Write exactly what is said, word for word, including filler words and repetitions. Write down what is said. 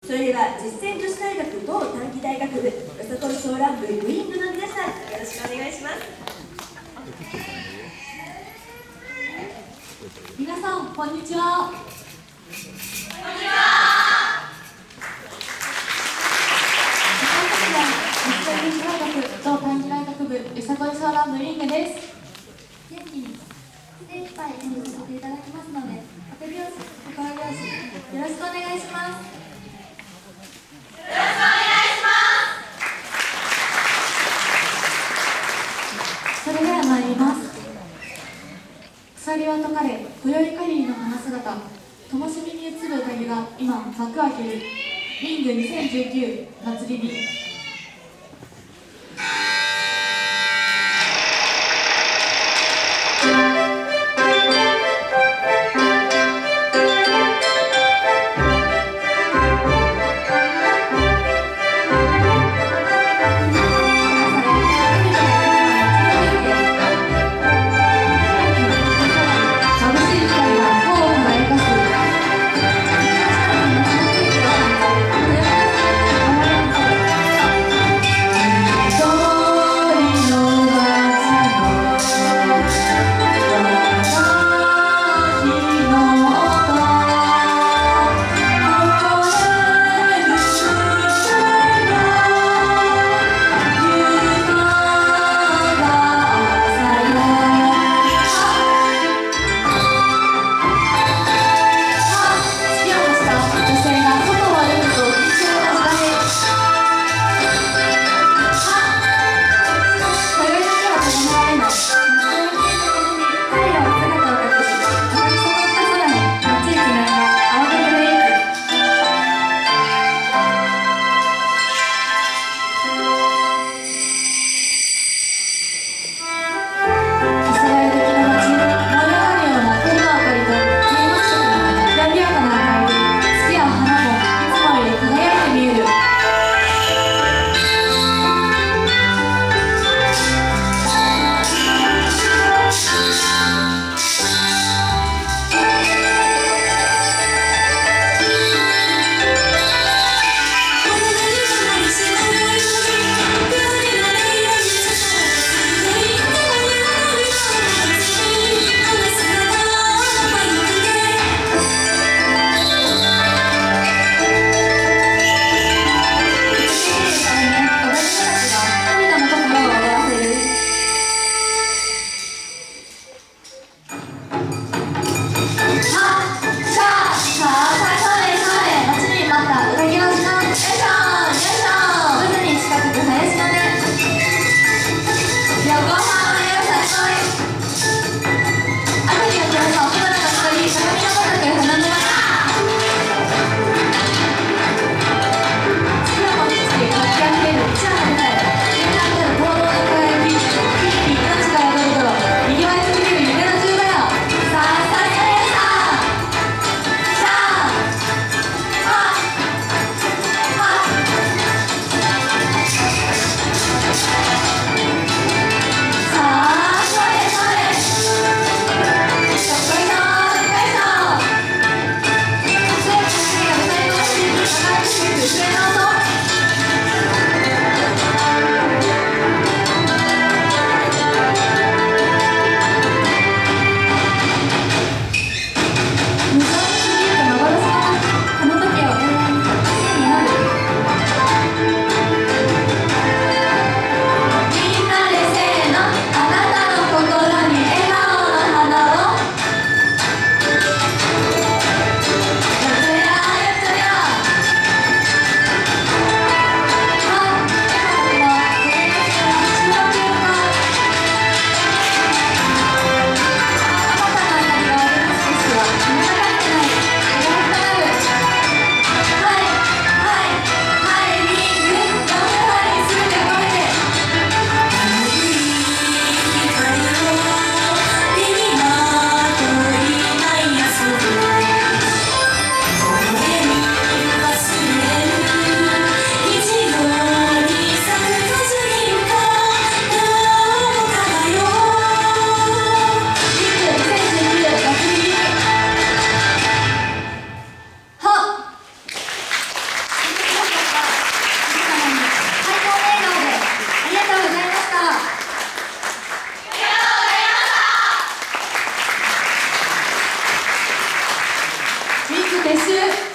それでは実践女子大学某短期大学部よさこいソーラン部部員部の皆さん、よろしくお願いします。 皆さんこんにちは。こんにちは。私たちは実践女子大学同短期大学部よさこいソーラン部リングです。 元気に精一杯演奏させていただきますので、お手拍子、心拍子、よろしくお願いします。よろしくお願いします。 それでは参ります。鎖は解かれ、今宵限りの花姿、灯火に映る宴が今幕開ける。リングにせんじゅうきゅう祭り日。 そう撤収。